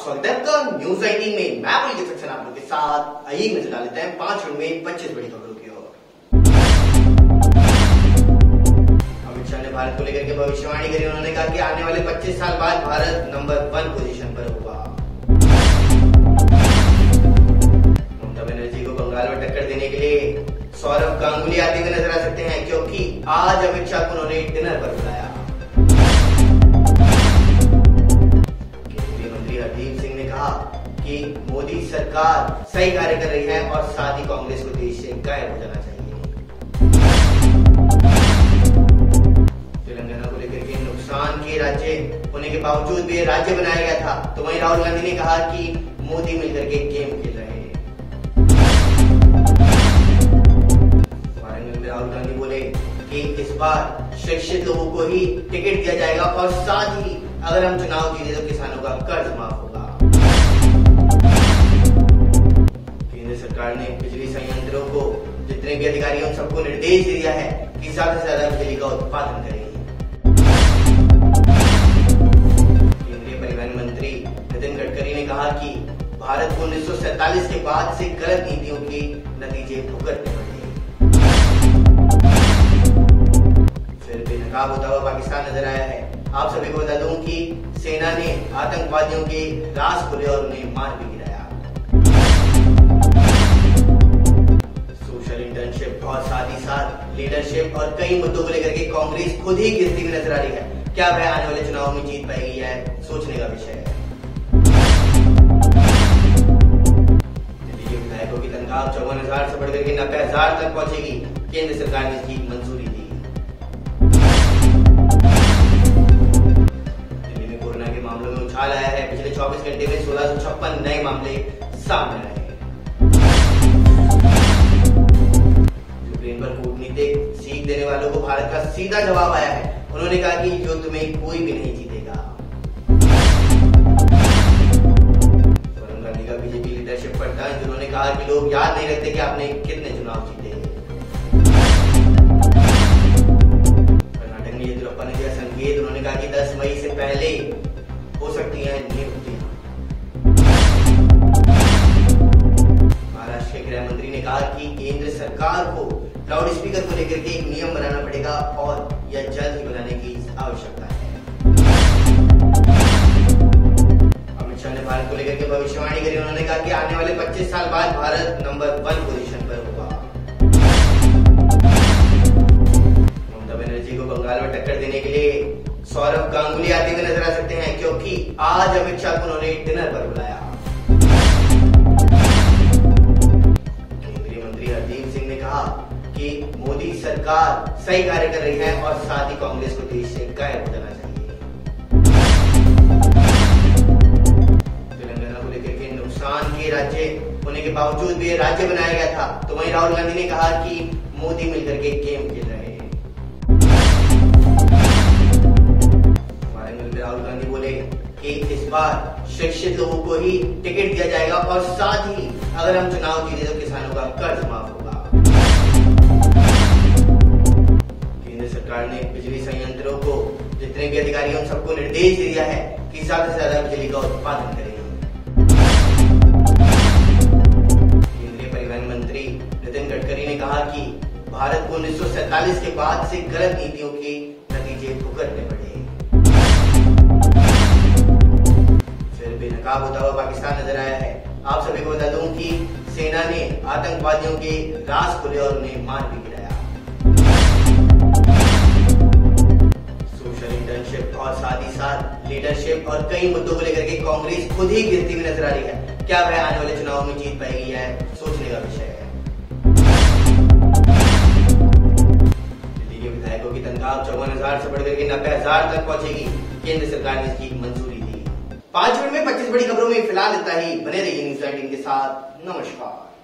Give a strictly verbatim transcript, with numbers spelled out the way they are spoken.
स्वागत है आपका न्यूज एटीन में। मैं पुलिस सेक्शन आप लोग के साथ आइए नजर डाल लेते हैं पांच मिनट में पच्चीस बड़ी खबरों की ओर। अमित शाह ने भारत को लेकर के भविष्यवाणी करी। उन्होंने कहा कि आने वाले पच्चीस साल बाद भारत नंबर वन पोजीशन पर होगा। ममता बनर्जी को बंगाल में टक्कर देने के लिए सौरभ गांगुली आते हुए नजर आ सकते हैं, क्योंकि आज अमित शाह को उन्होंने डिनर पर बुलाया। हरदीप सिंह ने कहा कि मोदी सरकार सही कार्य कर रही है और साथ ही कांग्रेस को देश से गायब हो जाना चाहिए। तेलंगाना को लेकर के नुकसान के राज्य होने के बावजूद भी राज्य बनाया गया था, तो वहीं राहुल गांधी ने कहा कि मोदी मिलकर के गेम खेल रहे हैं। वारंगल में राहुल गांधी बोले कि इस बार शिक्षित लोगों को ही टिकट दिया जाएगा और साथ ही अगर हम चुनाव जीते तो किसानों का कर्ज माफ होगा। केंद्र सरकार ने बिजली संयंत्रों को जितने भी अधिकारी हैं उन सबको निर्देश दिया है कि ज्यादा से ज्यादा बिजली का उत्पादन करें। केंद्रीय परिवहन मंत्री नितिन गडकरी ने कहा कि भारत को उन्नीस सौ सैतालीस के बाद से गलत नीतियों के नतीजे भुगतने पड़े। फिर बेनकाब होता हुआ पाकिस्तान नजर आया है। आप सभी को बता दूं कि सेना ने आतंकवादियों के राज खोले और उन्हें मार भी गिराया। सोशल इंटर्नशिप और साथ ही साथ लीडरशिप और कई मुद्दों को लेकर के कांग्रेस खुद ही गिरती हुई नजर आ रही है। क्या वह आने वाले चुनाव में जीत पाएगी है सोचने का विषय है। दिल्ली के विधायकों की तनख्वाह चौवन हजार से बढ़कर के नब्बे हजार तक पहुंचेगी। केंद्र सरकार ने इसकी मंजूरी दी। उछाल आया है। पिछले चौबीस घंटे में सोलह सौ छप्पन नए मामले सामने आए। यूक्रेन पर कूटनीतिक सीख देने वालों को भारत का सीधा जवाब आया है। उन्होंने कहा कि युद्ध में कोई भी नहीं जीतेगा। वरुण गांधी का बीजेपी लीडरशिप पर तंज। उन्होंने कहा कि लोग याद नहीं रखते कि आपने कितने चुनाव जीते। कर्नाटक में येदियुरप्पा ने दिया संकेत। उन्होंने कहा कि दस मई से पहले हो सकती है नियुक्तियां। महाराष्ट्र के गृह मंत्री ने कहा कि केंद्र सरकार को लाउड स्पीकर को लेकर के एक नियम बनाना पड़ेगा और यह जल्द ही बनाने की आवश्यकता है। अमित शाह ने भारत को लेकर के भविष्यवाणी करी। उन्होंने कहा कि आने वाले पच्चीस साल बाद भारत नंबर वन पोजीशन पर होगा। ममता बनर्जी को बंगाल में टक्कर देने के लिए सौरभ गांगुली आते हुए नजर आ सकते हैं, क्योंकि आज अमित शाह को उन्होंने डिनर पर बुलाया। केंद्रीय मंत्री हरदीप सिंह ने कहा कि मोदी सरकार सही कार्य कर रही है और साथ ही कांग्रेस को देश से गायब हो जाना चाहिए। तेलंगाना को लेकर के नुकसान के राज्य होने के बावजूद भी राज्य बनाया गया था, तो वहीं राहुल गांधी ने कहा कि मोदी मिलकर के गेम खेल रहे हैं। राहुल गांधी बोले कि इस बार शिक्षित लोगों को ही टिकट दिया जाएगा और साथ ही अगर हम चुनाव जीते तो किसानों का कर्ज माफ होगा। केंद्र सरकार ने बिजली संयंत्रों को जितने भी अधिकारी हैं उन सबको निर्देश दिया है कि ज्यादा से ज्यादा बिजली का उत्पादन करें। केंद्रीय परिवहन मंत्री नितिन गडकरी ने कहा कि भारत को उन्नीस सौ सैतालीस के बाद से गलत नीतियों के नतीजे भुगतने पड़े। बेनकाब होता हुआ पाकिस्तान नजर आया है। आप सभी को बता दूं कि सेना ने आतंकवादियों के राज खोले और उन्हें मार भी गिराया। सोशल इंटर्नशिप और साथ ही साथ लीडरशिप और कई मुद्दों को लेकर के कांग्रेस खुद ही गिरती हुई नजर आ रही है। क्या वह आने वाले चुनाव में जीत पाएगी है सोचने का विषय है। दिल्ली के विधायकों की तनख्वाह चौवन हजार से बढ़कर के नब्बे हजार तक पहुंचेगी। केंद्र सरकार ने इसकी मंजूरी दी। पांच मिनट में पच्चीस बड़ी खबरों में फिलहाल इतना ही। बने रहिए न्यूज एटीन के साथ। नमस्कार।